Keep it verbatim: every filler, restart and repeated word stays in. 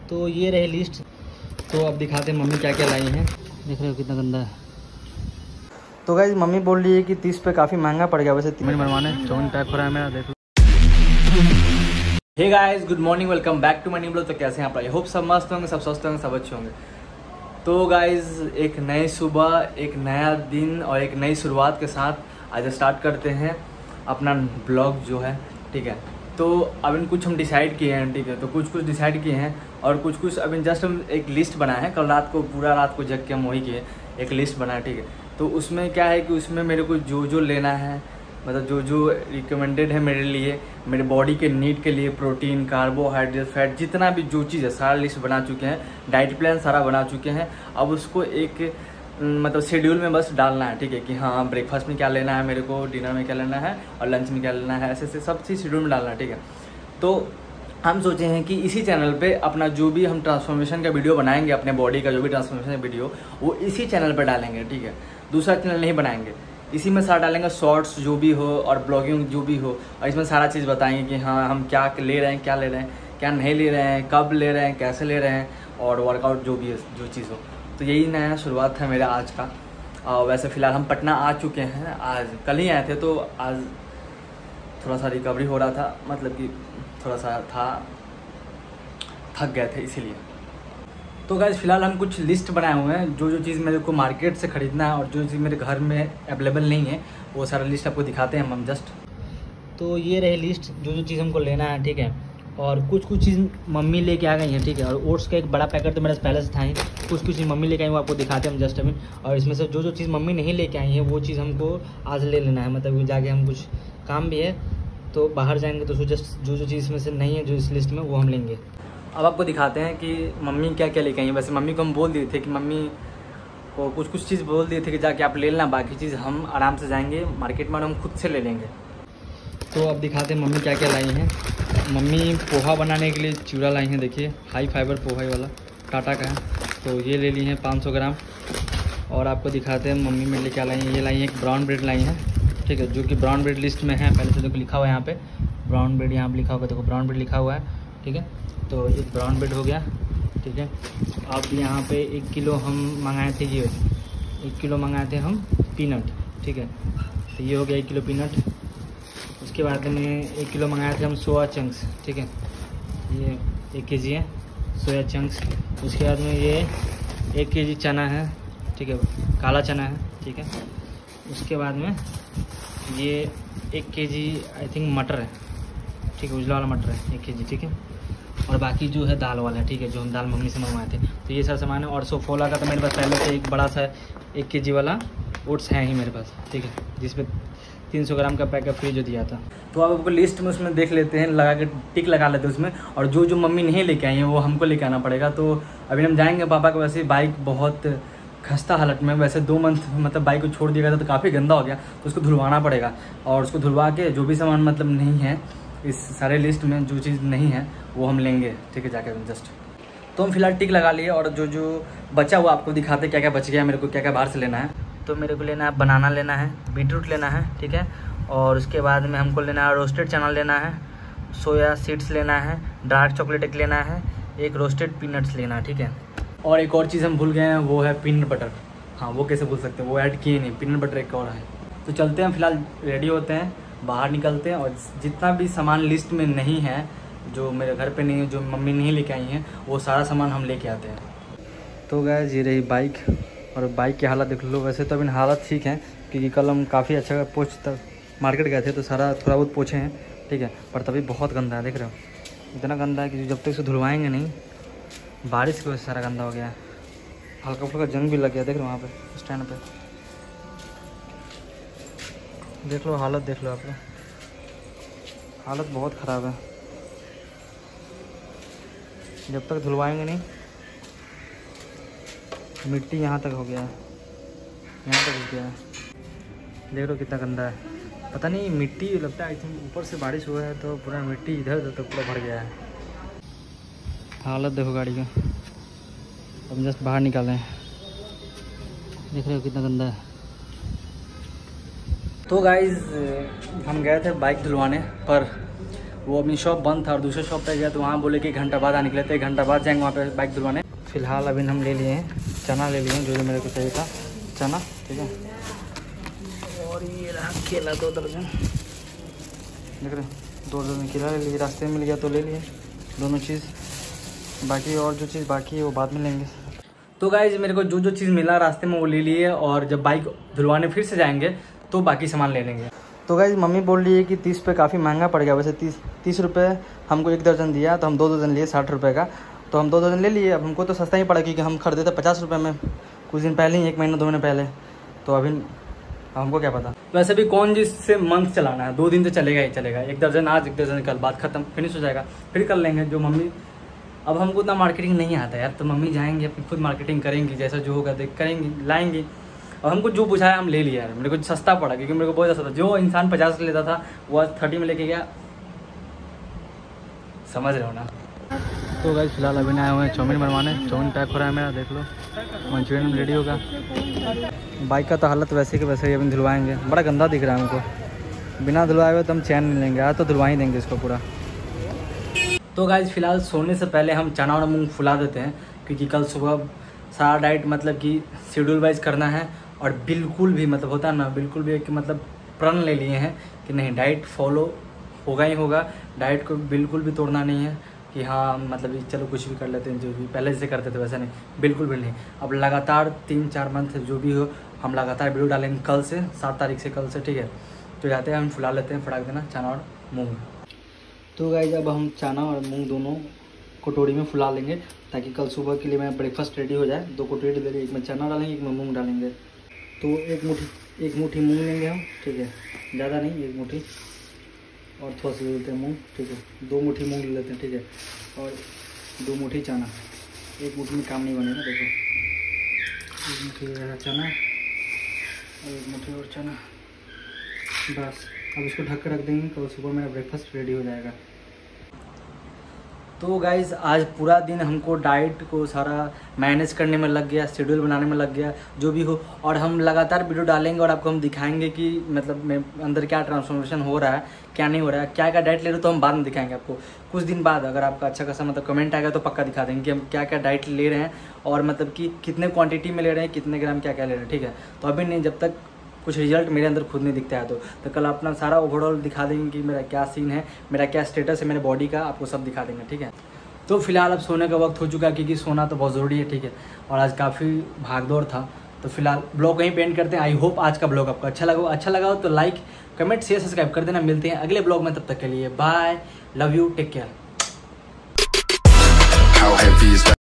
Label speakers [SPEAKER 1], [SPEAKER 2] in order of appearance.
[SPEAKER 1] तो ये रही लिस्ट। तो अब दिखाते हैं मम्मी क्या क्या लाई हैं। देख रहे हो कितना गंदा है। तो गाइस मम्मी बोल रही है कि तीस पे काफ़ी महंगा पड़ गया। वैसे तीन बनवाने चौवन पैक हो रहा है मेरा। देख लो। Hey guys, good morning, welcome back to my new blog. तो कैसे हैं आप? आई होप सब मस्त होंगे, सब स्वस्थ होंगे, सब अच्छे होंगे। तो गाइस एक नई सुबह, एक नया दिन और एक नई शुरुआत के साथ आज स्टार्ट करते हैं अपना ब्लॉग जो है, ठीक है। तो अभी कुछ हम डिसाइड किए हैं, ठीक है। तो कुछ कुछ डिसाइड किए हैं और कुछ कुछ अभी जस्ट हम एक लिस्ट बनाए हैं। कल रात को पूरा रात को जग के हम वही किए, एक लिस्ट बनाया, ठीक है। तो उसमें क्या है कि उसमें मेरे को जो जो लेना है, मतलब जो जो रिकमेंडेड है मेरे लिए, मेरे बॉडी के नीड के लिए, प्रोटीन, कार्बोहाइड्रेट, फैट, जितना भी जो चीज़ है सारा लिस्ट बना चुके हैं। डाइट प्लान सारा बना चुके हैं। अब उसको एक मतलब शेड्यूल में बस डालना है, ठीक है। कि हाँ ब्रेकफास्ट में क्या लेना है मेरे को, डिनर में क्या लेना है और लंच में क्या लेना है, ऐसे ऐसे सब चीज़ शेड्यूल में डालना है, ठीक है। तो हम सोचे हैं कि इसी चैनल पे अपना जो भी हम ट्रांसफॉर्मेशन का वीडियो बनाएंगे, अपने बॉडी का जो भी ट्रांसफॉर्मेशन का वीडियो, वो इसी चैनल पर डालेंगे, ठीक है। दूसरा चैनल नहीं बनाएंगे, इसी में सारा डालेंगे। शॉर्ट्स जो भी हो और ब्लॉगिंग जो भी हो, और इसमें सारा चीज़ बताएंगे कि हाँ हम क्या ले रहे हैं, क्या ले रहे हैं, क्या नहीं ले रहे हैं, कब ले रहे हैं, कैसे ले रहे हैं, और वर्कआउट जो भी है, जो चीज़ हो। तो यही नया शुरुआत है मेरा आज का। और वैसे फ़िलहाल हम पटना आ चुके हैं, आज कल ही आए थे। तो आज थोड़ा सा रिकवरी हो रहा था, मतलब कि थोड़ा सा था, थक गए थे इसीलिए। तो गाइस फ़िलहाल हम कुछ लिस्ट बनाए हुए हैं, जो जो चीज़ मेरे को मार्केट से ख़रीदना है और जो चीज़ मेरे घर में अवेलेबल नहीं है, वो सारा लिस्ट आपको दिखाते हैं हम जस्ट। तो ये रही लिस्ट, जो जो चीज़ हमको लेना है, ठीक है। और कुछ कुछ चीज़ मम्मी लेके आ गई हैं, ठीक है। और ओट्स का एक बड़ा पैकेट तो मेरे पहले से था ही। कुछ कुछ चीज़ मम्मी लेके आई, वो आपको दिखाते हैं हम जस्ट अभी। और इसमें से जो जो चीज़ मम्मी नहीं लेके आई है, वो चीज़ हमको आज ले लेना है। मतलब जाके हम कुछ काम भी है, तो बाहर जाएंगे तो जस्ट जो जो चीज़ में से नहीं है जो इस लिस्ट में, वो हम लेंगे। अब आपको दिखाते हैं कि मम्मी क्या क्या लेके आई हैं। वैसे मम्मी को हम बोल दिए थे कि मम्मी को कुछ कुछ चीज़ बोल दिए थे कि जाके आप ले लेना, बाकी चीज़ हम आराम से जाएंगे मार्केट में और हम खुद से ले लेंगे। तो अब दिखाते हैं मम्मी क्या क्या लाई हैं। मम्मी पोहा बनाने के लिए चूड़ा लाई हैं, देखिए हाई फाइबर पोहा वाला, टाटा का है। तो ये ले ली हैं पाँच सौ ग्राम। और आपको दिखाते हैं मम्मी मेरे लिए क्या लाई हैं। ये लाई हैं एक ब्राउन ब्रेड लाई हैं, ठीक है, जो कि ब्राउन ब्रेड लिस्ट में है पहले से। देखो लिखा हुआ है यहाँ पे ब्राउन ब्रेड, यहाँ पर लिखा हुआ, देखो ब्राउन ब्रेड लिखा हुआ है, ठीक है। तो एक ब्राउन ब्रेड हो गया, ठीक है। अब यहाँ पे एक किलो हम मंगाए थे, ये एक किलो मंगाए थे हम पीनट, ठीक है। तो ये हो गया एक किलो पीनट। उसके बाद में एक किलो मंगाए थे हम सोया चंक्स, ठीक है। ये एक के जी है सोया चंक्स। उसके बाद में ये एक के जी चना है, ठीक है, काला चना है, ठीक है। उसके बाद में ये एक के जी आई थिंक मटर है, ठीक है, उजला वाला मटर है एक के जी, ठीक है। और बाकी जो है दाल वाला है, ठीक है, जो हम दाल मम्मी से मंगवाए थे। तो ये सारा सामान है। और सोफोला का तो मेरे पास पहले से एक बड़ा सा एक के जी वाला ओट्स है ही मेरे पास, ठीक है, जिसपे तीन सौ ग्राम का पैकेट फ्री जो दिया था। तो अब आपको लिस्ट में उसमें देख लेते हैं, लगा के टिक लगा लेते हैं उसमें। और जो जो मम्मी नहीं लेके आई हैं वो हमको लेके आना पड़ेगा। तो अभी हम जाएंगे पापा को। वैसे बाइक बहुत खस्ता हालत में, वैसे दो मंथ मतलब बाइक को छोड़ दिया गया था, तो काफ़ी गंदा हो गया। तो उसको धुलवाना पड़ेगा और उसको धुलवा के जो भी सामान मतलब नहीं है इस सारे लिस्ट में, जो चीज़ नहीं है वो हम लेंगे, ठीक है, जाके जस्ट। तो हम फिलहाल टिक लगा लिए और जो जो बचा हुआ आपको दिखाते क्या क्या बच गया मेरे को, क्या क्या बाहर से लेना है। तो मेरे को लेना है बनाना लेना है, बीटरूट लेना है, ठीक है। और उसके बाद में हमको लेना है रोस्टेड चना लेना है, सोया सीड्स लेना है, डार्क चॉकलेट एक लेना है, एक रोस्टेड पीनट्स लेना है, ठीक है। और एक और चीज़ हम भूल गए हैं, वो है पीनट बटर। हाँ वो कैसे भूल सकते हैं, वो ऐड किए नहीं, पीनट बटर एक और है। तो चलते हैं, फिलहाल रेडी होते हैं, बाहर निकलते हैं। और जितना भी सामान लिस्ट में नहीं है, जो मेरे घर पे नहीं है, जो मम्मी नहीं लेके आई हैं, वो सारा सामान हम लेके आते हैं। तो गाइस ये रही बाइक, और बाइक की हालत देख लो। वैसे तो अभी हालत ठीक है, क्योंकि कल हम काफ़ी अच्छा पोछ तक मार्केट गए थे, तो सारा थोड़ा बहुत पोछे हैं, ठीक है। पर तभी बहुत गंदा है, देख रहे हो इतना गंदा है कि जब तक इसे धुलवाएंगे नहीं, बारिश की वजह से सारा गंदा हो गया है। हल्का फुल्का जंग भी लग गया, देख रहे हो वहाँ पे स्टैंड पे, देख लो हालत, देख लो आप लोग, हालत बहुत ख़राब है। जब तक धुलवाएंगे नहीं, मिट्टी यहाँ तक हो गया है, यहाँ तक हो गया है, देख लो कितना गंदा है। पता नहीं मिट्टी लगता है, आई थिंक ऊपर से बारिश हुआ है तो पूरा मिट्टी इधर उधर तक पूरा भर गया है। हालत देखो गाड़ी का। अब जस्ट बाहर निकाले हैं, देख रहे हो कितना गंदा है। तो गाइज़ हम गए थे बाइक धुलवाने, पर वो अपनी शॉप बंद था और दूसरे शॉप पे गया तो वहाँ बोले कि घंटा बाद आने निकले थे, एक घंटा बाद जाएंगे वहाँ पे बाइक धुलवाने। फिलहाल अभी हम ले लिए हैं चना, ले लिए हैं जो जो मेरे को चाहिए था चना, ठीक है। और ये रहा केला दो दर्जन, देख रहे दो दर्जन केला ले लिए, रास्ते में मिल गया तो ले लिए दोनों चीज़। बाकी और जो चीज़ बाकी है वो बाद में लेंगे। तो गाइज मेरे को जो जो चीज़ मिला रास्ते में वो ले लिए, और जब बाइक धुलवाने फिर से जाएंगे तो बाकी सामान ले लेंगे। तो गाइज मम्मी बोल रही है कि तीस पे काफ़ी महंगा पड़ गया, वैसे तीस तीस रुपये हमको एक दर्जन दिया तो हम दो दर्जन लिए साठ रुपये का, तो हम दो दर्जन ले लिए। अब हमको तो सस्ता ही पड़ा क्योंकि हम खरीदे थे पचास रुपये में कुछ दिन पहले ही, एक महीना दो महीने पहले, तो अभी हमको क्या पता। वैसे भी कौन जिससे मंथ चलाना है, दो दिन तो चलेगा ही चलेगा, एक दर्जन आज एक दर्जन कल, बात खत्म, फिनिश हो जाएगा, फिर कर लेंगे जो मम्मी। अब हमको उतना मार्केटिंग नहीं आता यार, तो मम्मी जाएंगे अपनी खुद मार्केटिंग करेंगी, जैसा जो होगा देख करेंगी लाएंगी। और हमको जो पूछा है हम ले लिया यार, मेरे को सस्ता पड़ा क्योंकि मेरे को बहुत सस्ता था। जो इंसान पचास लेता था वो आज थर्टी में लेके गया, समझ रहे हो ना। तो गाइस फिलहाल अभी आए हुए हैं चाउमीन बनवाने, चाउमीन पैक हो रहा है मेरा, देख लो मंचूरियन रेडी होगा। बाइक का तो हालत वैसे कि वैसे ही अभी धुलवाएंगे, बड़ा गंदा दिख रहा है हमको, बिना धुलवाए हुए तो हम चैन नहीं लेंगे, आज तो धुलवा ही देंगे इसको पूरा। तो गाइस फिलहाल सोने से पहले हम चना और मूंग फुला देते हैं क्योंकि कल सुबह सारा डाइट मतलब कि शेड्यूल वाइज करना है, और बिल्कुल भी मतलब होता है ना, बिल्कुल भी कि मतलब प्रण ले लिए हैं कि नहीं डाइट फॉलो होगा ही होगा, डाइट को बिल्कुल भी तोड़ना नहीं है कि हाँ मतलब चलो कुछ भी कर लेते हैं, जो भी पहले जैसे करते थे वैसा नहीं, बिल्कुल भी नहीं। अब लगातार तीन चार मंथ जो भी हो हम लगातार वीडियो डालेंगे कल से, सात तारीख से कल से, ठीक है। तो जाते हैं हम फुला लेते हैं फटाक देना चना और मूँग। तो गाइस अब हम चना और मूँग दोनों कटोरी में फुला लेंगे ताकि कल सुबह के लिए मेरा ब्रेकफास्ट रेडी हो जाए। दो कटोरी ले लेंगे, एक में चना डालेंगे एक में मूँग डालेंगे। तो एक मुट्ठी एक मुट्ठी मूँग लेंगे हम, ठीक है, ज़्यादा नहीं, एक मुट्ठी, और थोड़ा सा ले लेते हैं मूँग, ठीक है, दो मुट्ठी मूँग ले लेते हैं, ठीक है, और दो मुट्ठी चना। एक मुट्ठी में काम नहीं बनेगा, देखो एक मुट्ठी चना और एक मुट्ठी और चना, बस। अब इसको ढक कर रख देंगे, कल सुबह मेरा ब्रेकफास्ट रेडी हो जाएगा। तो गाइज़ आज पूरा दिन हमको डाइट को सारा मैनेज करने में लग गया, शेड्यूल बनाने में लग गया, जो भी हो, और हम लगातार वीडियो डालेंगे और आपको हम दिखाएंगे कि मतलब मैं अंदर क्या ट्रांसफॉर्मेशन हो रहा है, क्या नहीं हो रहा है, क्या क्या डाइट ले रहे हो, तो हम बाद में दिखाएंगे आपको कुछ दिन बाद। अगर आपका अच्छा खासा मतलब कमेंट आएगा तो पक्का दिखा देंगे कि हम क्या क्या डाइट ले रहे हैं और मतलब कि कितने क्वान्टिटी में ले रहे हैं, कितने ग्राम क्या क्या ले रहे हैं, ठीक है। तो अभी नहीं, जब तक कुछ रिजल्ट मेरे अंदर खुद नहीं दिखता है तो, तो कल अपना सारा ओवरऑल दिखा देंगे कि मेरा क्या सीन है, मेरा क्या स्टेटस है मेरे बॉडी का, आपको सब दिखा देंगे, ठीक है। तो फिलहाल अब सोने का वक्त हो चुका है क्योंकि सोना तो बहुत ज़रूरी है, ठीक है, और आज काफ़ी भागदौड़ था। तो फिलहाल ब्लॉग कहीं पेंड करते हैं। आई होप आज का ब्लॉग आपको अच्छा लगा अच्छा लगा हो तो लाइक कमेंट शेयर सब्सक्राइब कर देना। मिलते हैं अगले ब्लॉग में, तब तक के लिए bye, love you, take care.